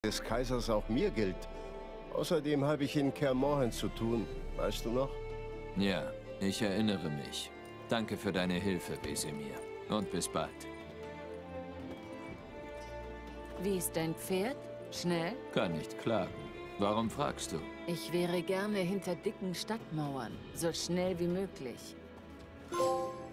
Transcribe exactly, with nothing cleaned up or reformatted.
des Kaisers auch mir gilt. Außerdem habe ich in Kermorhen zu tun, weißt du noch? Ja, ich erinnere mich. Danke für deine Hilfe, Wesemir. Und bis bald. Wie ist dein Pferd? Schnell? Kann nicht klagen. Warum fragst du? Ich wäre gerne hinter dicken Stadtmauern, so schnell wie möglich.